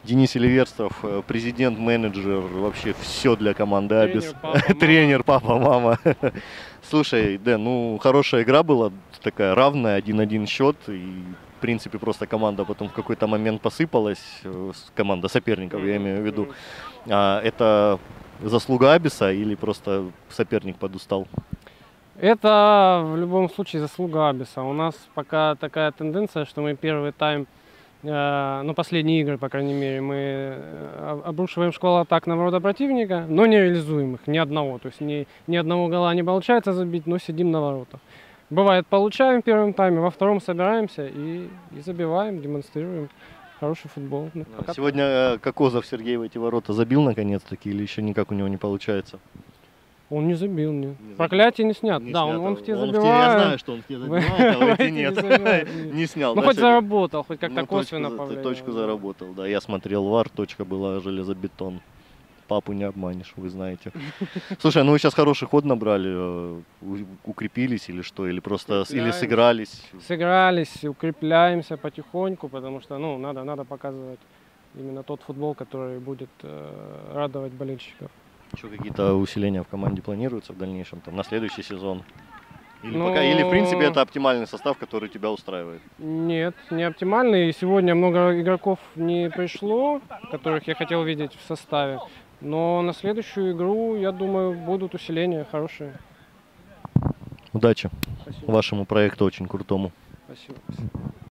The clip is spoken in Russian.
Денис Селиверстов, президент, менеджер, вообще все для команды Абис. Тренер, папа, мама. Слушай, Дэн, ну хорошая игра была, такая равная, 1-1 счет. И, в принципе, просто команда потом в какой-то момент посыпалась, команда соперников, я имею в виду. Это заслуга Абиса или просто соперник подустал? Это в любом случае заслуга Абиса. У нас пока такая тенденция, что мы первый тайм, ну последние игры, по крайней мере, мы обрушиваем шквал атак на ворота противника, но не реализуем их ни одного. То есть ни одного гола не получается забить, но сидим на воротах. Бывает, получаем в первом тайме, во втором собираемся и забиваем, демонстрируем хороший футбол. Сегодня Кокозов Сергей в эти ворота забил наконец-таки или еще никак у него не получается? Он не забил, нет. Проклятие не снят. Не Да, снято. он в те Я забивает. знаю, что он в те забивает, а в эти нет. Не снял. Ну да, хоть сегодня? заработал, хоть как-то Ну, косвенно повлиял. точку заработал, да. Я смотрел ВАР, точка была железобетон. Папу не обманешь, вы знаете. Слушай, ну вы сейчас хороший ход набрали, укрепились или что? Или просто или сыгрались? Сыгрались, укрепляемся потихоньку, потому что ну, надо показывать именно тот футбол, который будет радовать болельщиков. Еще какие-то усиления в команде планируются в дальнейшем, там, на следующий сезон? Или, Ну, или в принципе это оптимальный состав, который тебя устраивает? Нет, не оптимальный. Сегодня много игроков не пришло, которых я хотел видеть в составе. Но на следующую игру, я думаю, будут усиления хорошие. Удачи. Спасибо. Вашему проекту очень крутому. Спасибо.